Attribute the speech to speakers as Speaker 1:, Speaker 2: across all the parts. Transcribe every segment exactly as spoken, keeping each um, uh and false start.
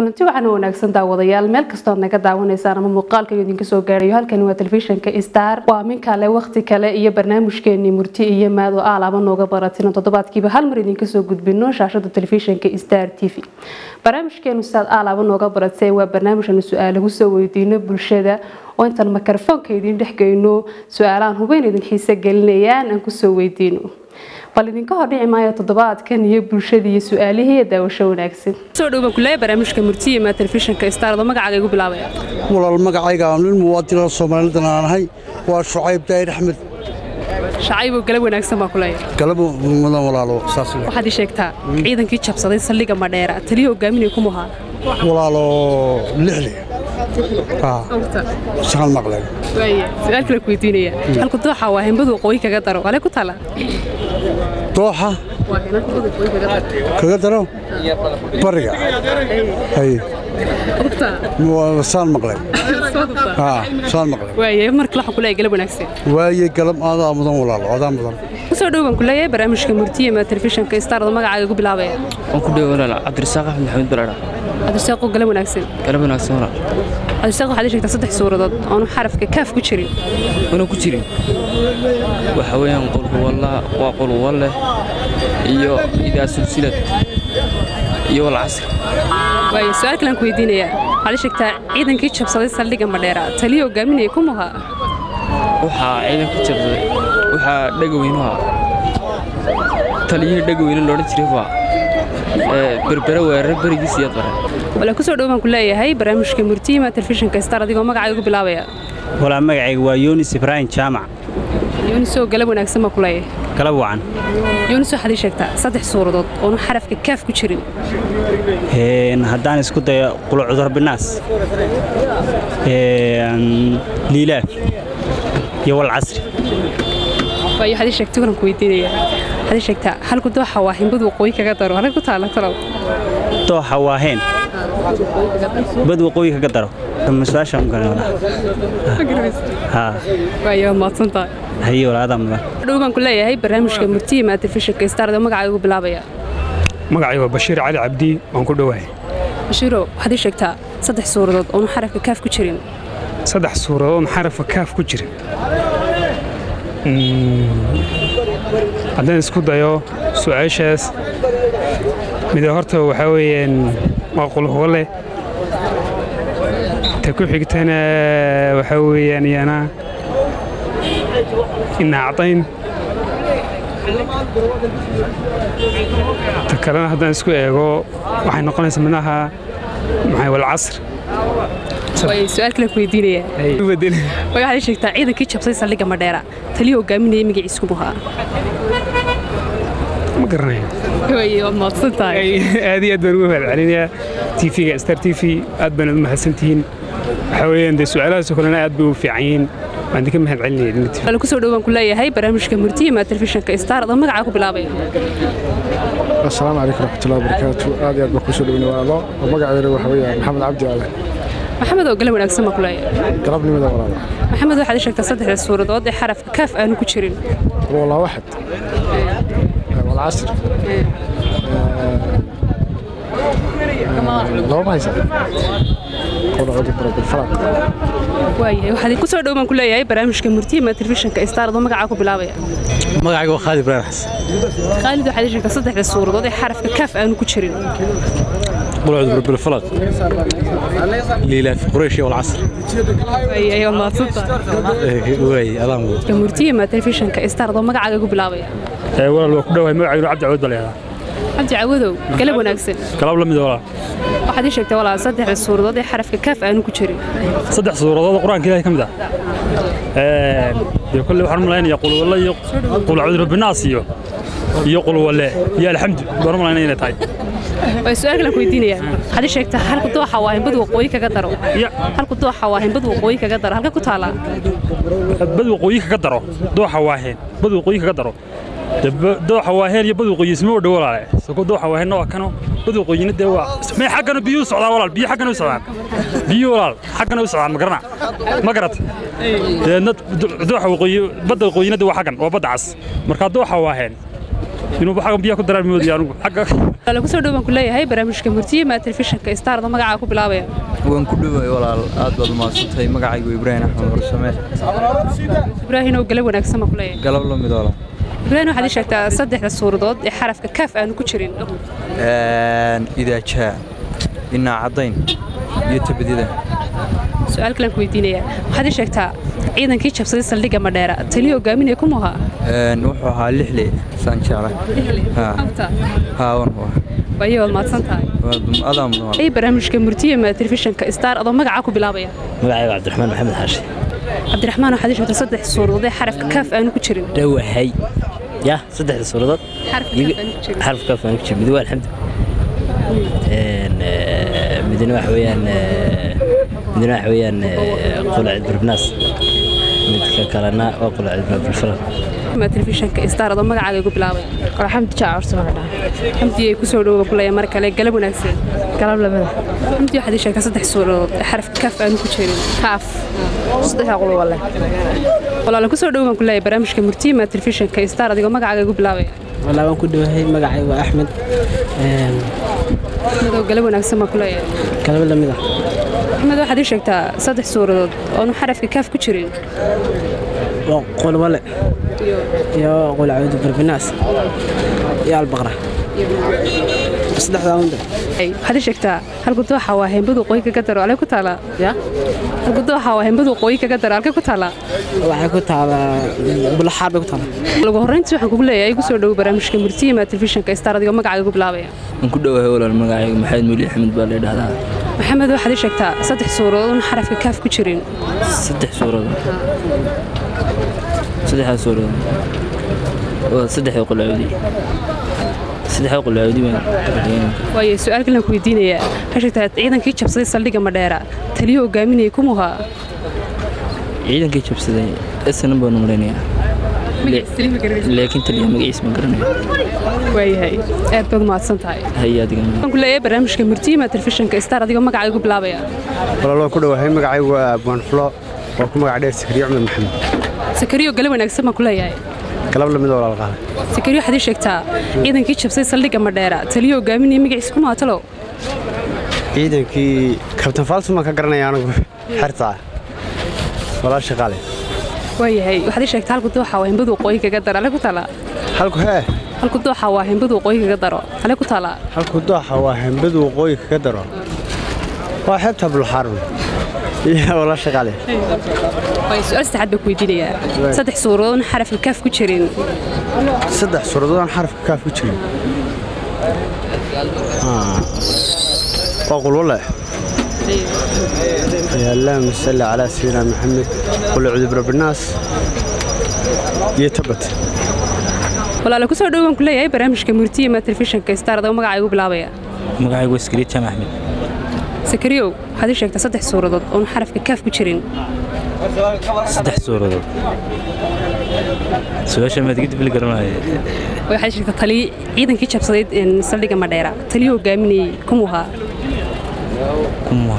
Speaker 1: kulanti waxaan wanaagsan daawadayaal meel kasta oo naga daawaneysaan ama muuqaalka idinka soo gaarayo halkan waa telefishinka Star waa min kale waqti kale iyo barnaamijkeeni murti iyo maado aalaba nooga baratina toddobaadkiiba hal mar idinka soo gudbino shaashada telefishinka Star T V barnaamijkeenu saad aalaba nooga baratay waa barnaamijkan su'aalo lagu soo weydiino bulshada oo inta mikrofoonka idin dhexgeyno su'aalaan hubin idin xiiso gelinayaan aan ku soo weydiino bal idinka hor dhici maayo toddobaadkan iyo bulshada iyo su'aalihii daawasho wanaagsan soo dhaw baan kulay barnaamijka murtiye ma telefishinka Star oo magacaaga igu bilaabaya
Speaker 2: walaal magacayga aan muwaadin Soomaaliyeed aan ahay waa Shucayb Daahir Axmed
Speaker 1: Shucayb oo galab wanaagsan ma kulay
Speaker 2: galab mudan walaalo saas
Speaker 1: waxaad sheegtaa ciidankii jabsaday saldhiga Madheera taliyo hogaaminay ku muhaa
Speaker 2: walaalo lixli ah shaqal maqlay
Speaker 1: way su'aal kale ku weydiinaya halku dooxa waa hembadu qoy kaga daro wala ku tala
Speaker 2: dooxa kaga daro bariga hay وصال مقلب اه صال مقلب
Speaker 1: واي markii waxa kulay galab wanaagsan
Speaker 2: waay galab aada mudan walaal aada mudan
Speaker 1: soo dhawaan kulay barnaamijka murtiye ma telefishinka Star oo magacaaga igu bilaabaya
Speaker 3: aan ku dhaw walaal Cabdirasaaq Axmed Maxamed Baraara
Speaker 1: Cabdirasaaq galab wanaagsan
Speaker 3: galab wanaagsan walaal
Speaker 1: Cabdirasaaq waxa sheegtaa saddex suuradood oo xarafka kaaf ku jirin
Speaker 3: oo ku jirin waxa weeyaan qolku wallah waa qol wallah iyo ida silsilad iyo wal casr way
Speaker 1: su'aal kale ku weydiinaya hal sheegtaa ciidankii jabsaday saldhiga Madheera taliyo hogaaminay ku muhaa
Speaker 3: waxa ciidankii jabsaday waxa dhagaweynaha taliyo dhagaweyna loo jiray waa ee berbera weerar barigiis iyo baran wala ku soo dhawaan ku leeyahay barnaamijka murtiye ma telefishinka Star adigoo magacaaga igu bilaabaya
Speaker 4: wala magacayga waa Yunis Ibrahim Jaamac
Speaker 1: Yunis oo galab wanaagsan ma kulay
Speaker 4: galab wacan
Speaker 1: Yunis waxa sheegtaa saddex suuradood oo xarafka kaaf ku jirin
Speaker 4: een hadaan isku dayo qul cudur binaas een liilaaf iyo wal casri
Speaker 1: way hadi sheegtay waan ku weydiinaya hadi sheegtaa halku dooxa waa himbadu qoy kaga daro halku taala talow
Speaker 4: dooxa waa heen badu qoy kaga daro mas'aashan galana ha
Speaker 1: way ma tanta
Speaker 4: hayo walaada ma
Speaker 1: dhawaan ku leeyahay barnaamijka murtiye ma telefishinka Star oo magacaaga igu bilaabaya
Speaker 5: magacayga Bashiir Cali Cabdi waan ku dhawahay
Speaker 1: Bashiiro hadi sheegtaa saddex suuradood oo xarafka kaaf ku jirin
Speaker 5: saddex suuradood oo xarafka kaaf ku jirin hadaan isku dayo su'aashaas mid horta waxa weeyaan waa qol hole ta ku xigtana waxa weeyaan yana إن أعطين تكلنا هذا نسكو إيجو وحين نقول اسمناها معي والعصر
Speaker 1: way su'aal kale ku weydiinaya ay wadin way waxa sheegtaa ciidankii jabsay saldhiga Madheera taliyo hogaaminay magaciisa ku buhaa
Speaker 5: ma garanayo
Speaker 1: way ma tsantahay
Speaker 5: aad iyo aad baan ugu mahadcelinayaa T V-ga Star T V aad baan u mahadsantihiin waxa weeyaan de su'aalahaas kalena aad bay u fiican yihiin waan idinka mahadcelinayaa
Speaker 1: wala ku soo dhawaan ku leeyahay barnaamijka murtiye ma telefishinka Star oo magacaaga ku bilaabaya
Speaker 6: السلام عليكم ورحمة الله وبركاته هذه أبو كوسو دويني والله ومقعد روح ويا محمد عبدي علي
Speaker 1: محمد oo galab wanaagsan ma kulay
Speaker 6: قربني ماذا والله
Speaker 1: محمد waxa sheegtaa saddex suuradood ee xarafka kaaf aanu ku jirin
Speaker 6: والله واحد والعصر لو ما يصير قول عودي برد الفرق
Speaker 1: way waxa ku soo dhawaan ku leeyahay barnaamijka murtiye ma telefishinka Star oo magacaaga ku bilaabaya
Speaker 4: magacayga waa Khalid Ibrahim Xasan
Speaker 1: Khalid waxa sheegtaa saddex suuradood ee xarafka kaaf aanu ku jirin
Speaker 4: قول عود برد الفلق ليلى في قريش والعصر
Speaker 1: way ay ma tanta
Speaker 4: way alaan
Speaker 1: murtiye ma telefishinka Star oo magacaaga ku bilaabaya
Speaker 5: ee walaal waa ku dhawahay magacayga Cabdi Caawad baleeyahay
Speaker 1: Cabdi Caawadow galab wanaagsan
Speaker 5: galab la mid walaal
Speaker 1: waxaad sheegtay walaal saddex suuradood ee xarafka kaaf aanu ku jirin
Speaker 5: saddex suuradood quraanka Ilaahay kamid ah ee kulli waxaan malaynaya qul wallahi qul a'udhu binaas iyo iyo qul wallahi ya alhamd baro malaynaya inay tahay
Speaker 1: way su'aal kale ku weydiinaya hadi sheegtaa halku dooxa waa himbadu qoy kaga daro halku dooxa waa himbadu qoy kaga daro halka ku taala
Speaker 5: badu qoy kaga daro dooxa waa heen badu qoy kaga daro dooxa waa heen iyo badu qoyismo dhaw walaal soo dooxa waa heen waa kano badu qoyina de waa ma xaqana biyo socda walaal biyo xaqana u socda biyo walaal xaqana u socda ma garana ma garat dooxa qoy badu qoyina de waa xaqan waa badacas marka dooxa waa heen inuu xagga biyaha ku daraan moodi anigu xagga
Speaker 1: wala ku soo dhawaan ku leeyahay barnaamijka murtiye ma telefishinka Star da magaca ku bilaabaya
Speaker 7: waan ku dhawaay walaal aad baad maasantay magacaygu Ibrahim Axmed Warsame
Speaker 1: Ibrahim oo galab wanaagsan ma ku leeyahay
Speaker 7: galab la mid walaal
Speaker 1: Ibrahim waxaad sheegtaa saddexda suuradood ee xarafka kaaf aan ku jirin
Speaker 7: een ida jaa inna cadayn iyo tabadida
Speaker 1: su'aal kale ku weydiinaya waxaad sheegtaa ciidankii jabsaday saldhiga Madheera taliyo hogaaminaya kuma aha
Speaker 7: een wuxuu ahaa lixle san jeclay ha ha waa
Speaker 1: bayo ma santahay
Speaker 7: adam
Speaker 1: ay barnaamijka murtiye ma telefishinka Star adoo magaca ku bilaabaya
Speaker 8: magacayga Cabdiraxmaan Maxamed Xaashi
Speaker 1: Cabdiraxmaan waxaad sheegtaa saddex suuradood ee xarafka kaaf aan ku jirin
Speaker 8: dhawahay يا صدق الصورة حرف كاف أنا كتير مدوى الحمد مدينة حويان مدينة حويان قلعة بربناس مدك كلنا وقلعة بالفرق
Speaker 1: ما تلفزيون كإستار هذا ما قاعد يقول بلاوي
Speaker 9: الحمد شاعر سمعنا
Speaker 1: الحمد يكسر وكل يوم مرة كله قلب ونكسر
Speaker 9: كلام لمن
Speaker 1: الحمد يحد يشارك صدق صورة حرف كاف أنا كتير
Speaker 9: كاف صدق أقول والله
Speaker 1: والله لو كسر دوما كل يوم برامج كمرتي ما تلفزيون كإستار هذا ما قاعد يقول بلاوي
Speaker 8: والله ما كنت هاي مقعي وأحمد
Speaker 1: هذا قلب ونكسر ما كل يوم
Speaker 8: كلام لمن
Speaker 1: أحمد واحد يشارك صدق صورة أنا حرف كاف كتير
Speaker 8: قول ولا يا قول عود بالناس يا البقرة صدق داوند
Speaker 1: أي هذا شكتها هل قلتوا حواهم بدو قوي كقدر على كتالا يا هل قلتوا حواهم بدو قوي كقدر على كتالا
Speaker 8: waxay ku taala bulxaad ku taala
Speaker 1: lagu horeyntii waxaan kugu leeyahay igu soo dhaw barnaamijka murtiye ma telefishinka Star adiga magacaaga ku bilaabaya
Speaker 3: aan ku dhawahay walaal magacayga Maxamed Muuli Axmed baa la yiraahdaa
Speaker 1: Maxamed waxaad sheegtaa saddex suuradood oo xarafka kaaf ku jirin
Speaker 3: saddex suuradood saddex suuradood oo saddex qolawdi saddex qolawdi
Speaker 1: way su'aal kale ku weydiinaya ha sheegtaa ciidankii jabsaday saldhiga Madheera taliyo hogaaminaya kuma
Speaker 3: ciidankii jabsaday isna baan marinaya laakiin taliyo magaciis ma garanayo
Speaker 1: waayahay aad baad mahadsan tahay
Speaker 3: hay adiga
Speaker 1: waxaan ku leeyahay barnaamijka murtiye ma telefishinka Star adiga magacaaga ku bilaabaya
Speaker 2: walaal ku dhawahay magacaygu waa Abaan Flo oo ku magac dheer Sakariyo Axmed Maxamed
Speaker 1: Sakariyo galab wanaagsan ma ku leeyahay
Speaker 2: galab la mid walaal qaal
Speaker 1: Sakariyo waxaad sheegtaa ciidankii jabsaday saldhiga Madheera taliyo hogaaminaya magaciis kuma talo
Speaker 2: ciidankii Captain Falso ma ka garanaya anigu xirta wala shaqale
Speaker 1: waayahay waxaad sheegtaa halku dooxa waa hinbadu qoy kaga daro ale ku tala
Speaker 2: halku hee
Speaker 1: halku dooxa waa hinbadu qoy kaga daro ale ku tala
Speaker 2: halku dooxa waa hinbadu qoy kaga daro waa xabta bul xarun iyo wala shaqale
Speaker 1: way su'aal saddexaad baa ku weydiinaya saddex suuradood xaraf kaaf ku jirin
Speaker 2: saddex suuradood xaraf kaaf ku jirin ah qol wala يا اللهم صل على سيدنا محمد قل اعوذ برب الناس يتبت
Speaker 1: والله لو كسو دوغان كليay barnaamijka murtiye ma telefishinka Star da magacaygu bilaabaya
Speaker 8: magacaygu Sakariyo Jaamac Axmed
Speaker 1: Sakariyo waxaad sheegtaa saddex suuradood oo xarafka kaaf ku jirin
Speaker 8: saddex suuradood su'aasha ma digid bil garanaayo
Speaker 1: waxay sheegtaa tali ciidankii jabsaday saldhiga Madheera taliyo hogaaminayay kuma
Speaker 8: kuma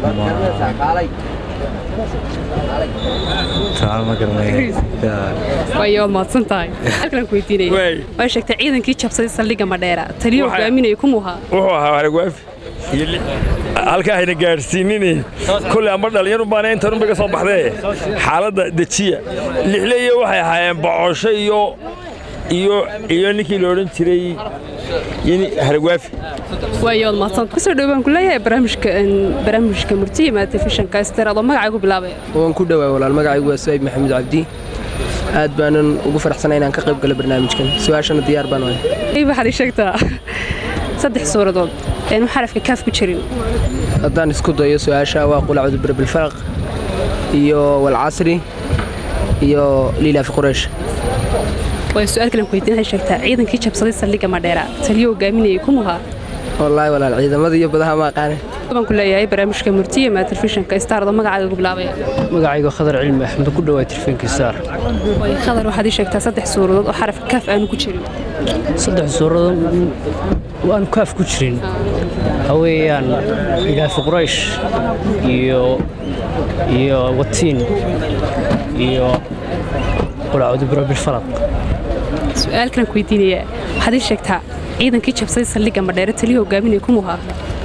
Speaker 8: تعال ما قرناي
Speaker 1: وايو ما سنتاي halkan ku weydiinay way sheegtay ciidankii jabsaday saldhiga Madheera taliyo hogaaminayay kuma
Speaker 5: wuxuu ahaa aragwaaf halka ayna gaarsiinini kulli ama dhalinyaro baan inta runba ka soo baxday xaaladda dajiya lixleeyo waxay ahaayeen boqosho iyo iyo iyo ninkii la oran jiray yani haragwaaf
Speaker 1: waayo ma san ku soo dhawaan kuleeyahay barnaamijka barnaamijka murtiye ma telefishinka Star adoo magacaygu bilaabay
Speaker 10: waan ku dhawaay walaal magacaygu waa Said Maxamed Cabdi aad baan ugu faraxsanahay inaan ka qayb galo barnaamijkan su'aashana diyaar baan wahay
Speaker 1: ay waxaad sheegtaa saddex suuradood ee xarafka kaaf ku jirin
Speaker 10: haddaan isku dayo su'aasha waa qul a'uudu birabbil falaq iyo wal casri iyo liila fi quraysh
Speaker 1: way su'aal kale ku weydiinay sheegtaa ciidankii jabsaday saldhiga Madheera taliyo hogaaminayay kuma
Speaker 10: والله ولا العيدمada iyo badaha ma aqaan
Speaker 1: waxaan ku leeyahay barnaamijka murtiye ma telefishinka Star da magacaygu bilaabay
Speaker 8: magacaygu Khadar Cilmi Axmed ku dhawaad telefishinka Star
Speaker 1: way Khadar waxaad sheegtaa saddex suuradood oo xaraf kaaf aan ku jirin
Speaker 8: saddex suuradood waan kaaf ku jirin haweenan ila fi quraysh iyo iyo watiin iyo qul a'uudu birabbil falaq
Speaker 1: su'aalkan ku weydiinaya waxaad ii sheegtaa ciidankii jabsaday saldhigga Madheere taliye hogaaminaya kumuha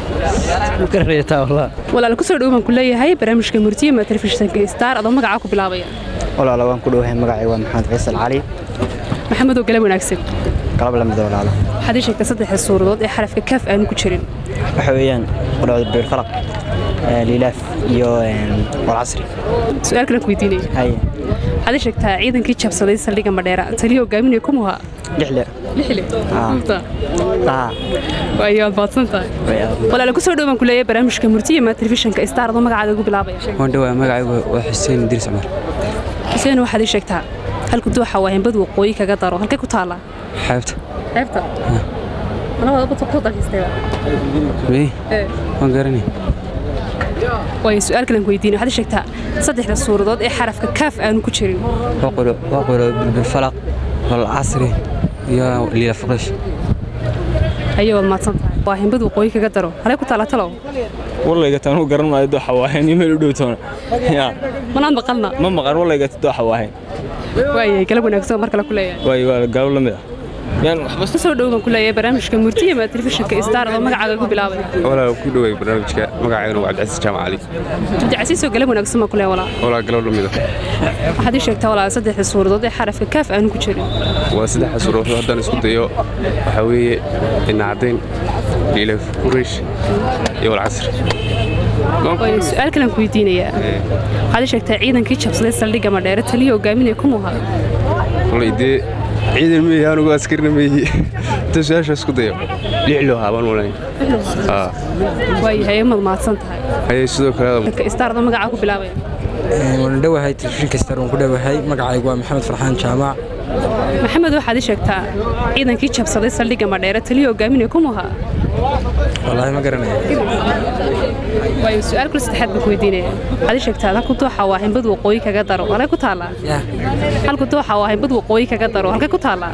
Speaker 8: مكررتها والله
Speaker 1: walaal ku soo dhawaan ku leeyahay barnaamijka murtiye ma telefishinka Star adoo magaca ku bilaabaya
Speaker 2: والله لو أنا كله هم مقعي ومحمد فيصل علي
Speaker 1: maxamed oo galab wanaagsan
Speaker 2: قلب لما دول على
Speaker 1: waxaad ii sheegtaa saddex suuradood ee xarafka kaaf aan ku jirin
Speaker 2: وحويان قلعة بالفرق ليلاف يو والعصري
Speaker 1: su'aalkan ku weydiinaya
Speaker 2: هاي
Speaker 1: waxaad ii sheegtaa ciidankii jabsaday saldhigga Madheere taliye hogaaminaya kumuha
Speaker 2: لحلة
Speaker 1: lixle
Speaker 2: آه آه
Speaker 1: waayo baadsantahay walaal ku soo dhawaan ku leeyahay barnaamijka murtiye ma telefishinka Star adoo magacaaga ugu bilaabaya
Speaker 3: waan dhawaa magacaygu waa Xuseen Idris Cumar
Speaker 1: xuseen waxaad ii sheegtaa halku dooxa waa hinbad waqooyi kaga daro halkay ku taala
Speaker 3: xeebta
Speaker 1: xeebta labada bad ku dalxiistay
Speaker 3: mee waan garanay
Speaker 1: way su'aalkan ku weydiinay waxaad ii sheegtaa saddexda suuradood ee xarafka kaaf aan ku jirin
Speaker 3: waqolo waqolo بالفلق والعصري يا ليلى فقش
Speaker 1: ayuu maadsantahay waa hinbad waqooyi kaga daro halkay ku taala talow
Speaker 4: والله قلت أنا قرن ما يدوح واحد يميل ودوتون يا
Speaker 1: manaan maqalna
Speaker 4: ما مقر والله قلت دوح واحد
Speaker 1: way galab wanaagsan marka la ku leeyahay
Speaker 4: واي واي قالوا لنا يعني بس
Speaker 1: soo dhawaan ku leeyahay barnaamijka murtiye ma telefishinka Star adoo magacaaga ugu bilaabaya
Speaker 11: ولا كل واحد برنامجك مقعين وعبد العزيز جامع علي
Speaker 1: jabdi casiis oo galab wanaagsan ma ku leeyahay walaal
Speaker 11: ولا قالوا لنا
Speaker 1: waxaad ii sheegtaa walaal saddexda suuradood ee xarafka kaaf aan ku jirin
Speaker 11: وسدح سورة هذا نسكت يو وحوي إن عدين ليلف قريش يو العصر
Speaker 1: way su'aalkan ku weydiinaya waxaad ii sheegtaa ciidankii jabsaday saldhigga Madheere taliye hogaaminaya kumuha
Speaker 11: والله يدي عيد المية أنا وأسكرنا مية تسويش أسكت يو لعلوها بان ولا آه
Speaker 1: way hay ma maadsantahay
Speaker 11: هاي سودو كذا
Speaker 1: Star adoo magacaaga ku bilaabaya
Speaker 10: waan dhawahay telefishinka Star waan ku dhawahay magacaygu waa Maxamed Farxaan Jaamac
Speaker 1: maxamed waxaad ii sheegtaa ciidankii jabsaday saldhigga Madheere taliye hogaaminaya kumuha
Speaker 10: wallahi ma garanayo
Speaker 1: way su'aal kale saddexaad baan ku weydiinaya waxaad ii sheegtaa halku dooxa waa hinbad waqooyi kaga daro halkay ku taala halku dooxa waa hinbad waqooyi kaga daro halkay ku taala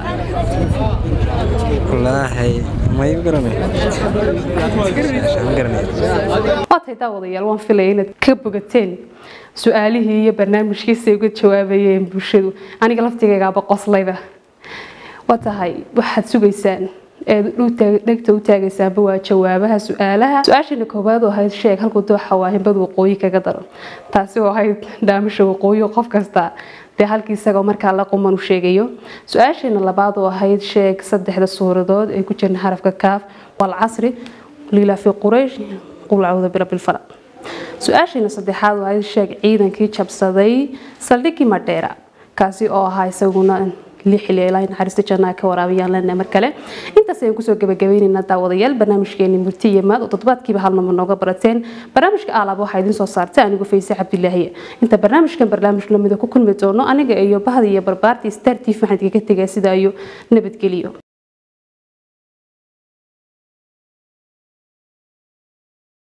Speaker 10: wallahi ma garanayo ma garanayo
Speaker 1: waatay daawadayaal waan filayay inaad ka bogateen su'aalihii iyo barnaamijkiisa uga jawaabayeen bulshadu aniga laftigaygaaba qoslayda waa tahay waxaad sugaysaan ee dhegta u taagaysaanba waa jawaabaha su'aalaha su-aashana koowaad oo ahayd sheeg halku dooxa waa hinbad waqooyi kaga daro taasi oo ahayd dhaamisha waqooyi qof kasta dee halkii isagoo markaa la quman u sheegayo su-aashana labaad oo ahayd sheeg saddexda suuradood ee ku jirna xarafka kaaf والعصري ليلى في قريش قل أعوذ برب الفلق su-aashayna saddexaad waa sheeg ciidankii jabsaday saldhiggii Madheere kaasi oo ahaa isaguna lixile ilaa naxariista jannaha ka waraabiyaan lana mar kale intaas ayaan kusoo gabagabaynaynaa daawadayaal barnaamijkeeni murtiye maad oo toddobaadkiiba hal mar nooga barateen barnaamijka aalaab waxaa idin soo saartay anigu Fayse Cabdilaahi inta barnaamijkan barnaamij lamid ah ku kulmi doono aniga iyo bahda iyo barbaartii Star T V waxaan idinka tagay sida ayo nabadgeliyo